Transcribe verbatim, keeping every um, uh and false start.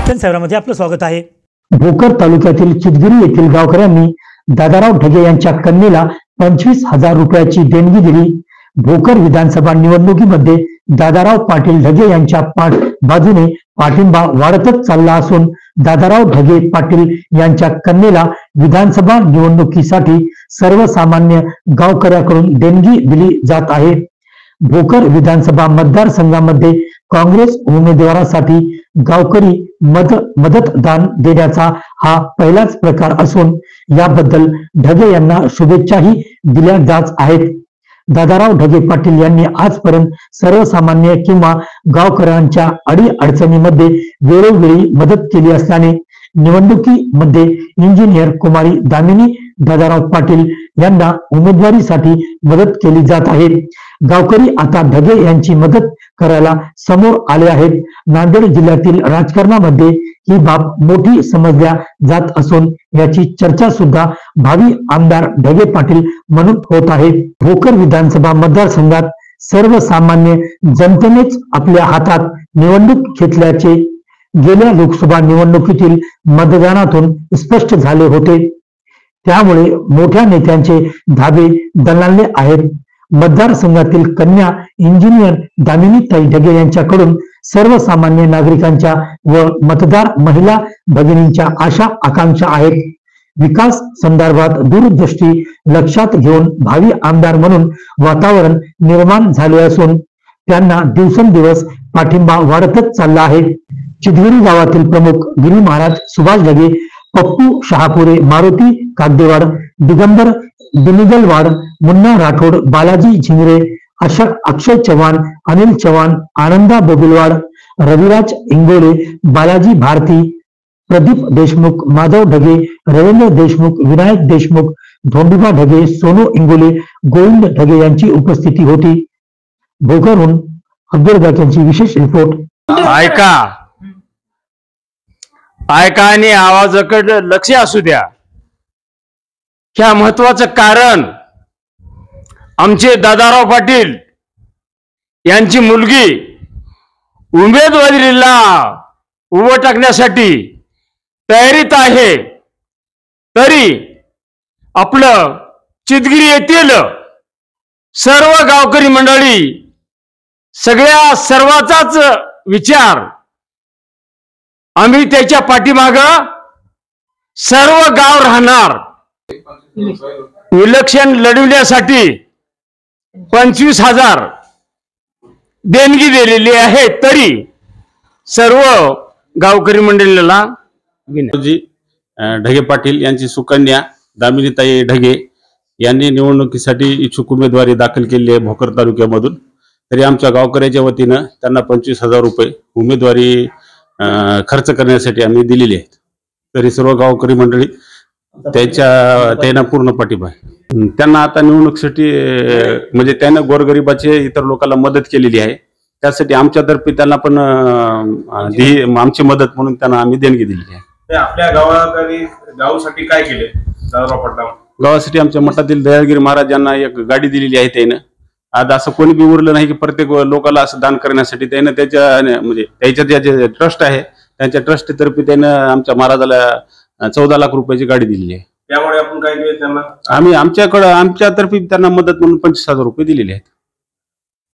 शिक्षण सेवामध्ये आपलं स्वागत आहे। भोकर तालुक्यातील चितगिरी येथील गावकऱ्यांनी दादाराव ढगे यांच्या कन्येला पंचवीस हजार रुपयाची देणगी दिली। भोकर विधानसभा निवडणुकीमध्ये दादाराव पाटील ढगे यांच्या पाठ बाजूने पाठिंबा वाढतच चालला असून दादाराव ढगे पाटील यांच्या कन्येला विधानसभा निवडणुकीसाठी सर्वसामान्य गावकऱ्याकडून देणगी दिली जात आहे। भोकर विधानसभा मतदारसंघामध्ये काँग्रेस उमेदवारासाठी गावकरी मद मदतदान देण्याचा हा पहिलाच प्रकार असून याबद्दल ढगे यांना शुभेच्छाही दिल्या जात आहेत। दादाराव ढगे पाटील यांनी आजपर्यंत सर्वसामान्य किंवा गावकऱ्यांच्या अडी अडचणीमध्ये वेळोवेळी मदत केली असल्याने निवडणुकीमध्ये इंजिनियर कुमारी दामिनी दादाराव पाटील यांना उमेदवारीसाठी मदत केली जात आहे। गावकरी आता ढगे यांची मदत करायला समोर आले आहेत। नांदेड जिल्ह्यातील राजकारणामध्ये ही बाब मोठी समजल्या जात असून याची चर्चा सुद्धा भावी आमदार ढगे पाटील म्हणून होत आहे। भोकर विधानसभा मतदारसंघात सर्वसामान्य जनतेनेच आपल्या हातात निवडणूक घेतल्याचे गेल्या लोकसभा निवडणुकीतील मतदानातून स्पष्ट झाले होते। त्यामुळे मोठ्या नेत्यांचे धाबे दणाणले आहेत। मतदारसंघातील कन्या इंजिनियर दामिनीताई ढगे यांच्याकडून सर्वसामान्य नागरिकांच्या व मतदार महिला भगिनींच्या आशा आकांक्षा आहेत। विकास संदर्भात दूरदृष्टी लक्षात घेऊन भावी आमदार म्हणून वातावरण निर्माण झाले असून त्यांना दिवसेंदिवस पाठिंबा वाढतच चालला आहे। चितगिरी गावातील प्रमुख गिरी महाराज सुभाष ढगे, पप्पू शहापुरे, मारुती कागदेवाड, दिगंबर बिनिगलवाड, मुन्ना राठोड, बालाजी झिंगरे, अक्षय चव्हाण, अनिल चव्हाण, आनंदा बबुलवाड, रविराज इंगोले, बालाजी भारती, प्रदीप देशमुख, माधव ढगे, रवींद्र देशमुख, विनायक देशमुख, धोंडुबा ढगे, सोनू इंगोले, गोविंद ढगे यांची उपस्थिती होती। भोकरहून अब्दुल गाक यांची विशेष रिपोर्ट। ऐका ऐका आणि आवाजाकडे लक्ष असू द्या। ह्या महत्वाचं कारण आमचे दादाराव पाटील यांची मुलगी उमेदवारीला उभं टाकण्यासाठी तयारीत आहे। तरी आपलं चितगिरी येथील सर्व गावकरी मंडळी सगळ्या सर्वाचाच विचार आम्ही त्याच्या पाठीमाग सर्व गाव राहणार। इलेक्शन लढवण्यासाठी पंचवीस हजार देणगी दिलेली आहे। तरी सर्व गावकरी मंडळीला जी ढगे पाटील यांची सुकन्या दामिनीताई ढगे यांनी निवडणुकीसाठी इच्छुक उमेदवारी दाखल केली आहे भोकर तालुक्यामधून। तरी आमच्या गावकऱ्याच्या वतीनं त्यांना पंचवीस हजार रुपये उमेदवारी खर्च करण्यासाठी आम्ही दिलेले आहेत। तरी सर्व गावकरी मंडळी त्याच्या त्यांना पूर्ण पाठिंबा आहे। त्यांना आता निवडणुकीसाठी म्हणजे त्यांना गोरगरिबाचे इतर लोकांना मदत केलेली आहे। त्यासाठी आमच्यातर्फे त्यांना पण आमची मदत म्हणून त्यांना आम्ही देणगी दिलेली आहे। आपल्या गावाकडे गावासाठी काय केले दादाराव पाटील? गावासाठी आमच्या मठातील दयाळगिरी महाराज यांना एक गाडी दिलेली आहे। त्यानं आज असं कोणी बी उरलं नाही की प्रत्येक लोकांना असं दान करण्यासाठी त्यानं त्याच्या म्हणजे त्याच्या जे ट्रस्ट आहे त्यांच्या ट्रस्ट तर्फे त्यानं आमच्या महाराजाला चौदा लाख रुपयाची गाडी दिलेली आहे। त्यामुळे आपण काय केले त्यांना? आम्ही आमच्याकडे आमच्यातर्फे त्यांना मदत म्हणून पंचवीस हजार रुपये दिलेले आहेत।